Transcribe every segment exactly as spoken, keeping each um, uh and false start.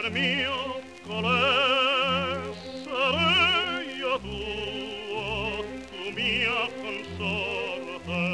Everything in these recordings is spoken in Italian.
per mio colè sarei io tuo, tu mia consorte.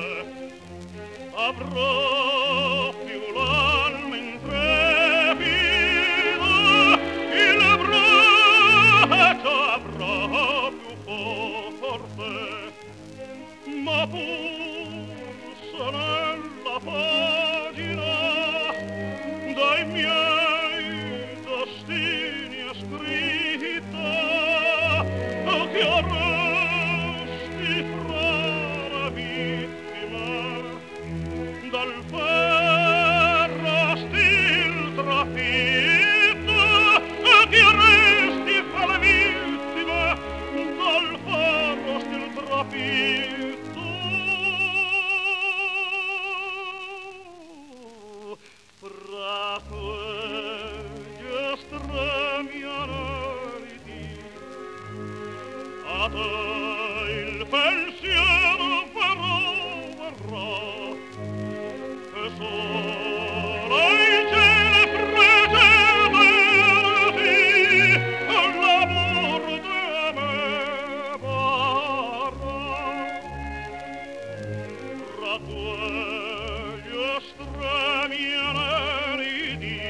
Avrò più l'alma intrepida, il braccio avrò più forte, ma pulsa nella pagina dai miei destini è scritta, che arresti fra le vittime dal ferro stil trafitto, che arresti fra le vittime dal ferro stil trafitto. Fra quegli estremi aneliti a te il pensiero farò verrà, e solo i cieli precedenti l'amor de me varrà. Fra quegli estremi aneliti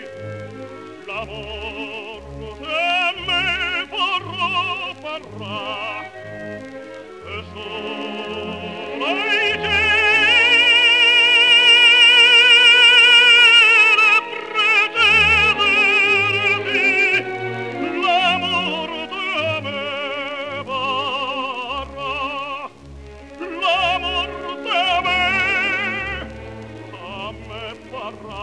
l'amor de me farrà, farrà, e solo i cieli precedenti l'amor de me varrà, l'amor de me a me farrà.